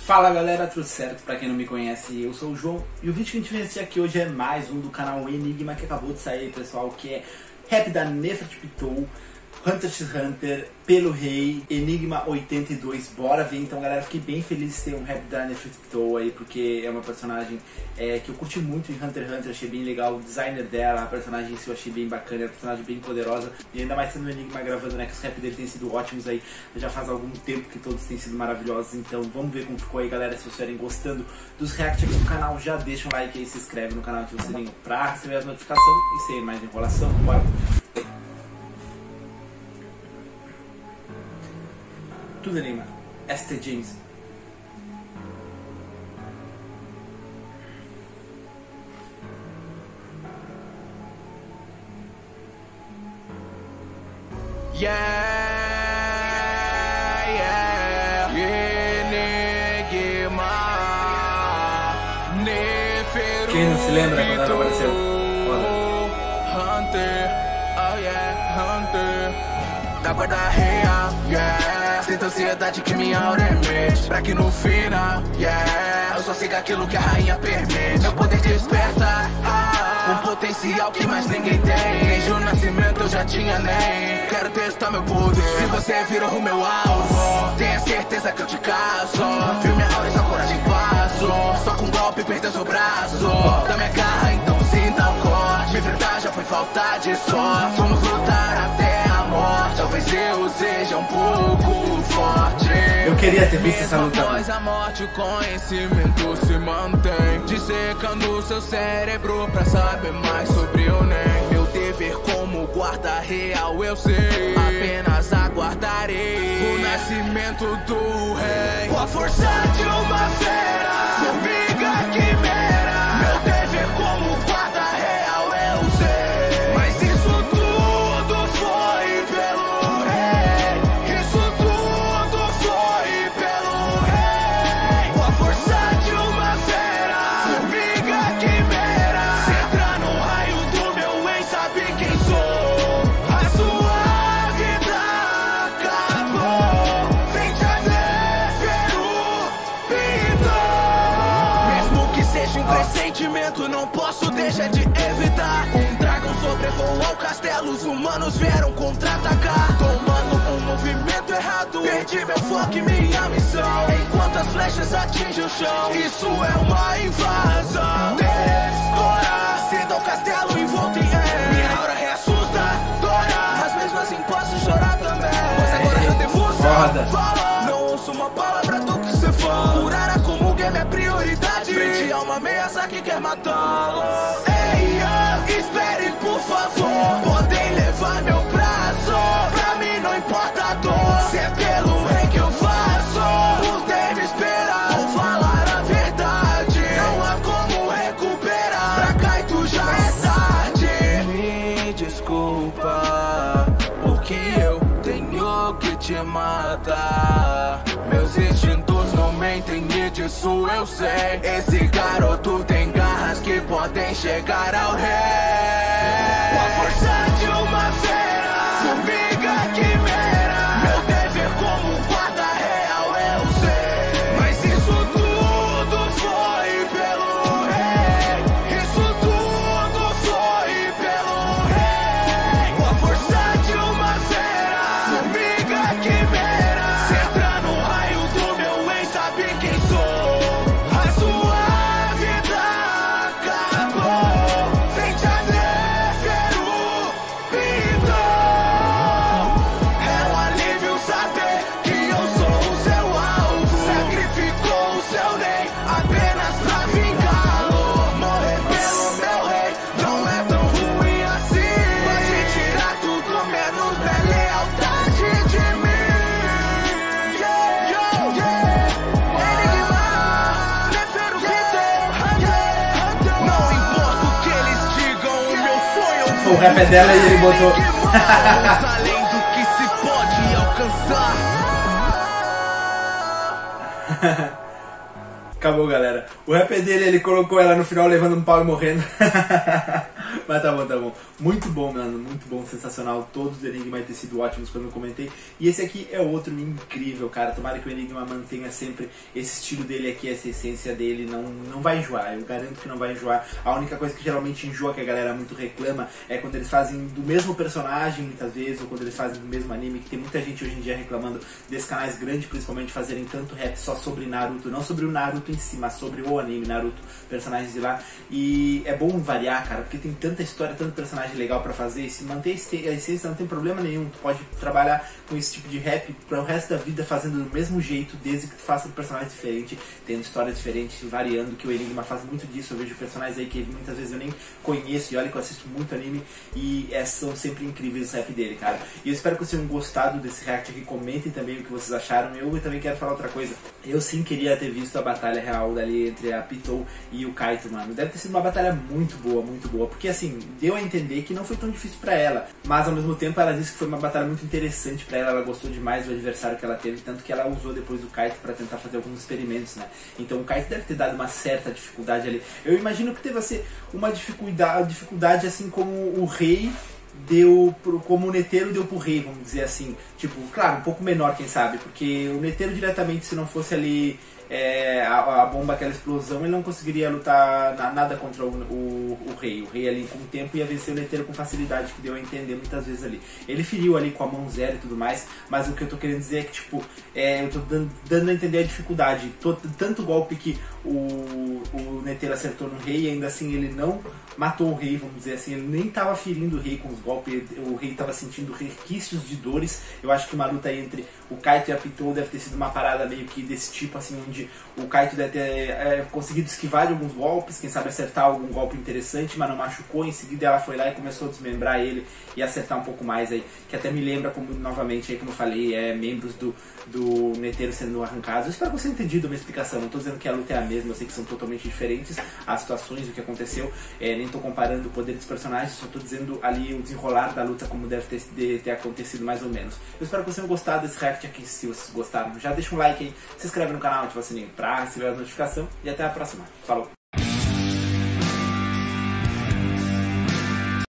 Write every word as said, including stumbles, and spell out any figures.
Fala galera, tudo certo? Pra quem não me conhece, eu sou o João e o vídeo que a gente vai assistir aqui hoje é mais um do canal Enigma que acabou de sair, pessoal, que é rap da Nefertpitou, Hunter x Hunter, Pelo Rei, Enigma oitenta e dois, bora ver. Então galera, fiquei bem feliz de ter um rap da Nefertpitou aí, porque é uma personagem é, que eu curti muito em Hunter x Hunter, achei bem legal, o designer dela, a personagem em si eu achei bem bacana, é uma personagem bem poderosa, e ainda mais sendo o Enigma gravando, né, que os rap dele têm sido ótimos aí, já faz algum tempo que todos têm sido maravilhosos, então vamos ver como ficou aí galera. Se vocês estiverem gostando dos reacts aqui do canal, já deixa um like aí, se inscreve no canal, ativa o sininho pra receber as notificações e sem mais enrolação, bora! Tudo Enigma, S T James. Yeah, yeah, Enigma, Nefertpitou. Quem não se lembra quando ela apareceu? Hunter, oh yeah, Hunter, da guarda real, yeah. Sinto ansiedade que minha aura emite, pra que no final, yeah, eu só siga aquilo que a rainha permite. Meu poder desperta, ah, um potencial que mais ninguém tem. Desde o nascimento eu já tinha nem. Quero testar meu poder. Se você virou o meu alvo, tenha certeza que eu te caso. Viu minha aura e sua coragem passo. Só com um golpe perdeu seu braço. Da minha garra então sinta o corte. Me enfrentar já foi falta de sorte. Vamos lutar até a morte. Talvez eu seja um pouco forte. Eu queria ter visto essa luta. Após a morte, o conhecimento se mantém, dissecando seu cérebro pra saber mais sobre o NEM. Meu dever como guarda real eu sei, apenas aguardarei o nascimento do rei. Com a força de uma fera, formiga quimera. Meu dever como guarda real eu sei, mas isso tudo foi pelo rei. Isso tudo foi pelo rei. Com a força de uma fera, formiga quimera. Se entrar no raio do meu ex, sabe quem sou. A sua vida acabou. Frente a Nefertpitou. Mesmo que seja um pressentimento, não posso deixar de evitar. Um dragão sobrevoou o castelo, os humanos vieram contra-atacar. Tomando um movimento errado, perdi meu foco e minha missão. Enquanto as flechas atingem o chão, isso é uma invasão. Descora, sinta o castelo envolto em er. Minha aura é assustadora, mas mesmo assim posso chorar também. Pois agora eu devo Foda. falar. Não ouço uma palavra do que você fala. Curar a como é minha prioridade. Frente a uma ameaça que quer matá-lo. Ei, oh, espere por favor. Podem levar meu braço. Pra mim não importa a dor. Se é pelo rei que eu faço. Por ter me esperar, vou falar a verdade. Não há como recuperar. Pra cá e tu já é tarde. Me desculpa, porque eu tenho que te matar. Meus instintos não mentem e disso eu sei. Esse garoto tem garras que podem chegar ao rei. Com a força de uma fera, formiga quimera. Meu dever como guarda real eu sei, mas isso tudo foi pelo rei. Isso tudo foi pelo rei. Com a força de uma fera, formiga quimera. Se entrar no raio do meu ex, sabe quem sou. A sua vida acabou. Frente a Nefertpitou. É um alívio saber que eu sou o seu alvo. Sacrificou o seu rei apenas pra vingá-lo. Morrer pelo meu rei não é tão ruim assim. Pode tirar tudo menos da lealdade de mim. Yeah, yeah, yeah. Enigma, Nefertpitou, Hunter. Não importa o que eles digam, o meu sonho. O rap é dela e ele botou. Além do que se pode alcançar. Acabou galera. O rap é dele, ele colocou ela no final levando um pau e morrendo. Mas tá bom, tá bom. Muito bom, mano, muito bom, sensacional. Todos do Enigma ter sido ótimos quando eu comentei. E esse aqui é outro incrível, cara. Tomara que o Enigma mantenha sempre esse estilo dele aqui, essa essência dele. Não, não vai enjoar, eu garanto que não vai enjoar. A única coisa que geralmente enjoa, que a galera muito reclama, é quando eles fazem do mesmo personagem, muitas vezes, ou quando eles fazem do mesmo anime, que tem muita gente hoje em dia reclamando desses canais grandes, principalmente, fazerem tanto rap só sobre Naruto. Não sobre o Naruto em si, mas sobre o anime Naruto, personagens de lá. E é bom variar, cara, porque tem tanta história, tanto personagem legal pra fazer, e se manter a essência não tem problema nenhum. Tu pode trabalhar com esse tipo de rap para o resto da vida fazendo do mesmo jeito, desde que tu faça um personagem diferente, tendo histórias diferentes, variando, que o Enigma faz muito disso. Eu vejo personagens aí que muitas vezes eu nem conheço, e olha que eu assisto muito anime, e é, são sempre incríveis os rap dele, cara. E eu espero que vocês tenham gostado desse react aqui, comentem também o que vocês acharam. Eu também quero falar outra coisa, eu sim queria ter visto a batalha real dali entre a Pitou e o Kaito, mano. Deve ter sido uma batalha muito boa, muito boa, porque assim, deu a entender que não foi tão difícil pra ela, mas ao mesmo tempo ela disse que foi uma batalha muito interessante pra ela, ela gostou demais do adversário que ela teve, tanto que ela usou depois o Kaito pra tentar fazer alguns experimentos, né? Então o Kaito deve ter dado uma certa dificuldade ali. Eu imagino que teve a ser uma dificuldade, dificuldade assim como o Rei deu, pro, como o Netero deu pro Rei, vamos dizer assim. Tipo, claro, um pouco menor, quem sabe, porque o Netero diretamente, se não fosse ali É, a, a bomba, aquela explosão, ele não conseguiria lutar na, nada contra o, o, o Rei. O Rei ali com o tempo ia vencer o Netero com facilidade, que deu a entender muitas vezes ali. Ele feriu ali com a mão zero e tudo mais, mas o que eu tô querendo dizer é que, tipo, é, eu tô dando, dando a entender a dificuldade. Tô, tanto golpe que o, o Netero acertou no Rei, e ainda assim ele não matou o Rei, vamos dizer assim, ele nem tava ferindo o Rei com os golpes, o Rei tava sentindo resquícios de dores. Eu acho que uma luta entre o Kaito e a Pitou deve ter sido uma parada meio que desse tipo, assim, onde o Kaito deve ter é, conseguido esquivar de alguns golpes, quem sabe acertar algum golpe interessante, mas não machucou. Em seguida ela foi lá e começou a desmembrar ele e acertar um pouco mais aí, que até me lembra, como novamente aí, como eu falei, é, membros do, do Netero sendo arrancados. Eu espero que você tenha entendido a minha explicação, não tô dizendo que a luta é a mesma, eu sei que são totalmente diferentes as situações, o que aconteceu, é, nem tô comparando o poder dos personagens, só tô dizendo ali o desenrolar da luta, como deve ter, de, ter acontecido mais ou menos. Eu espero que vocês tenham gostado desse react aqui. Se vocês gostaram, já deixa um like aí, se inscreve no canal, ativa o sininho pra receber a notificação, e até a próxima. Falou!